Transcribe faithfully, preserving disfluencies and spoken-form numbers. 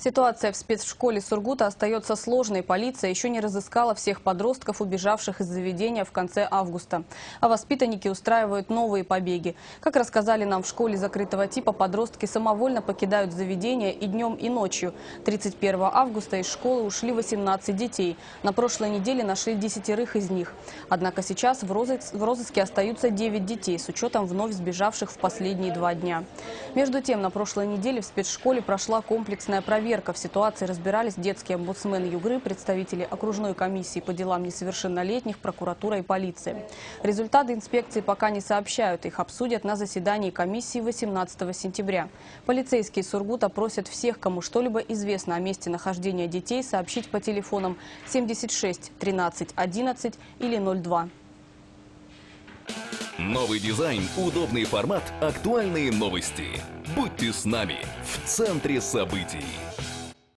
Ситуация в спецшколе Сургута остается сложной. Полиция еще не разыскала всех подростков, убежавших из заведения в конце августа. А воспитанники устраивают новые побеги. Как рассказали нам в школе закрытого типа, подростки самовольно покидают заведение и днем, и ночью. тридцать первого августа из школы ушли восемнадцать детей. На прошлой неделе нашли десятерых из них. Однако сейчас в розыске, в розыске остаются девять детей, с учетом вновь сбежавших в последние два дня. Между тем, на прошлой неделе в спецшколе прошла комплексная проверка. В ситуации разбирались детский омбудсмен Югры, представители окружной комиссии по делам несовершеннолетних, прокуратура и полиция. Результаты инспекции пока не сообщают. Их обсудят на заседании комиссии восемнадцатого сентября. Полицейские Сургута просят всех, кому что-либо известно о месте нахождения детей, сообщить по телефонам семьдесят шесть тринадцать одиннадцать или ноль два. Новый дизайн, удобный формат, актуальные новости. Будьте с нами в центре событий.